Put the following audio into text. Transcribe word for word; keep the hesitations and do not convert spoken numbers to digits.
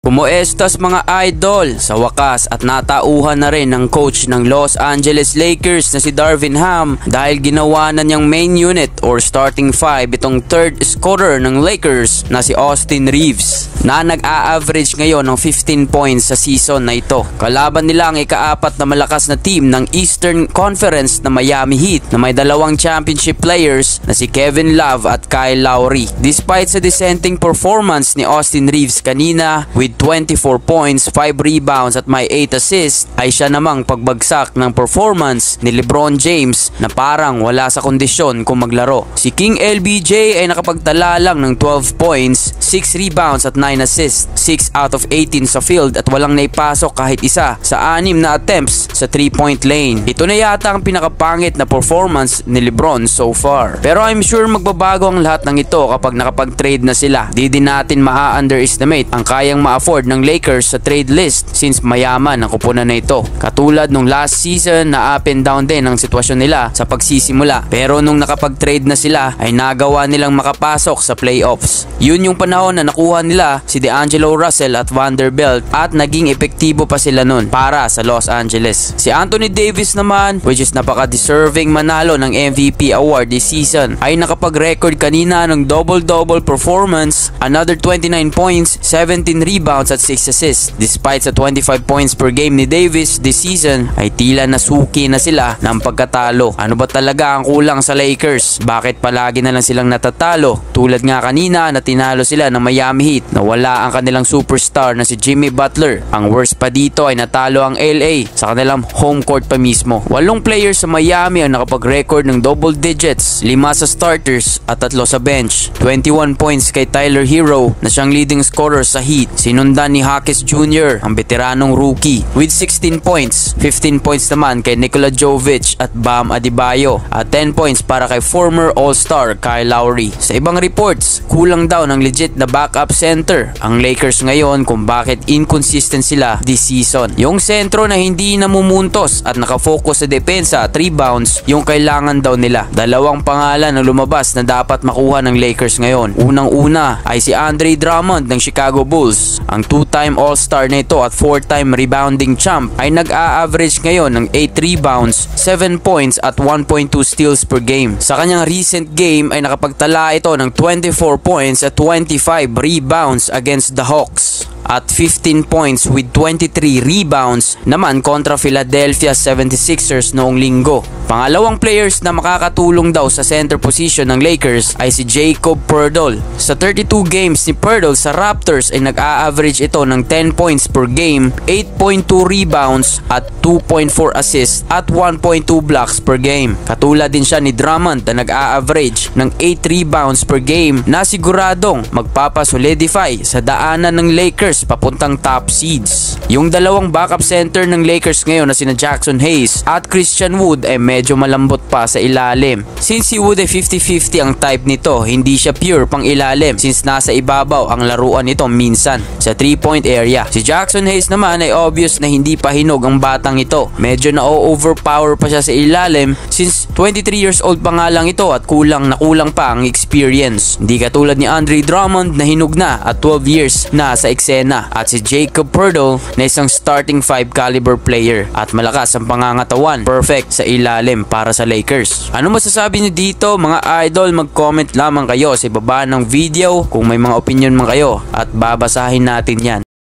Pumuestas mga idol sa wakas at natauhan na rin ng coach ng Los Angeles Lakers na si Darvin Ham dahil ginawa na niyang main unit or starting five itong third scorer ng Lakers na si Austin Reeves na nag-a-average ngayon ng fifteen points sa season na ito. Kalaban nila ang ikaapat na malakas na team ng Eastern Conference na Miami Heat na may dalawang championship players na si Kevin Love at Kyle Lowry. Despite sa dissenting performance ni Austin Reeves kanina with twenty-four points, five rebounds at may eight assists, ay siya namang pagbagsak ng performance ni LeBron James na parang wala sa kondisyon kung maglaro. Si King L B J ay nakapagtala lang ng twelve points, six rebounds at nine assists, six out of eighteen sa field at walang naipasok kahit isa sa anim na attempts sa three point lane. Ito na yata ang pinakapangit na performance ni LeBron so far. Pero I'm sure magbabago ang lahat ng ito kapag nakapag-trade na sila. Di din natin maa-underestimate ang kayang ma-afford ng Lakers sa trade list since mayaman ang kupunan na ito. Katulad nung last season na up and down din ang sitwasyon nila sa pagsisimula. Pero nung nakapag-trade na sila ay nagawa nilang makapasok sa playoffs. Yun yung panahon na nakuha nila si D'Angelo Russell at Vanderbilt at naging epektibo pa sila nun para sa Los Angeles. Si Anthony Davis naman, which is napaka-deserving manalo ng M V P award this season, ay nakapag-record kanina ng double-double performance, another twenty-nine points, seventeen rebounds at six assists. Despite sa twenty-five points per game ni Davis this season, ay tila nasuki na sila ng pagkatalo. Ano ba talaga ang kulang sa Lakers? Bakit palagi na lang silang natatalo? Tulad nga kanina na tinalo sila ng Miami Heat na wala ang kanilang superstar na si Jimmy Butler. Ang worst pa dito ay natalo ang L A sa kanilang home court pa mismo. Walong players sa Miami ang nakapag-record ng double digits, lima sa starters at tatlo sa bench. twenty-one points kay Tyler Hero na siyang leading scorer sa Heat. Sinundan ni Hackes Junior, ang veteranong rookie, with sixteen points. fifteen points naman kay Nikola Jovic at Bam Adebayo at ten points para kay former All-Star Kyle Lowry. Sa ibang reports, kulang daw ng legit na backup center ang Lakers ngayon kung bakit inconsistent sila this season. Yung sentro na hindi namumuntos at nakafocus sa depensa at rebounds yung kailangan daw nila. Dalawang pangalan na lumabas na dapat makuha ng Lakers ngayon. Unang-una ay si Andre Drummond ng Chicago Bulls. Ang two-time All-Star na ito at four-time rebounding champ ay nag-a-average ngayon ng eight rebounds, seven points at one point two steals per game. Sa kanyang recent game ay nakapagtala ito ng twenty-four points at twenty-five rebounds against the Hawks at fifteen points with twenty-three rebounds naman kontra Philadelphia seventy-sixers noong linggo. Pangalawang players na makakatulong daw sa center position ng Lakers ay si Jacob Poeltl. Sa thirty-two games ni Poeltl sa Raptors ay nag-a-average ito ng ten points per game, eight point two rebounds at two point four assists at one point two blocks per game. Katulad din siya ni Drummond na nag-a-average ng eight rebounds per game na siguradong magpapasolidify sa daanan ng Lakers papuntang top seeds. Yung dalawang backup center ng Lakers ngayon na sina Jackson Hayes at Christian Wood ay medyo malambot pa sa ilalim. Since si Wood ay fifty fifty ang type nito, hindi siya pure pang ilalim since nasa ibabaw ang laruan nito minsan sa three point area. Si Jackson Hayes naman ay obvious na hindi pa hinog ang batang ito. Medyo na-overpower pa siya sa ilalim since twenty-three years old pa nga lang ito at kulang na kulang pa ang experience. Hindi katulad ni Andre Drummond na hinog na at twelve years na sa eksena, at si Jacob Poeltl na isang starting five caliber player at malakas ang pangangatawan. Perfect sa ilalim para sa Lakers. Ano masasabi niyo dito mga idol? Mag-comment lamang kayo sa ibaba ng video kung may mga opinion man kayo at babasahin natin yan.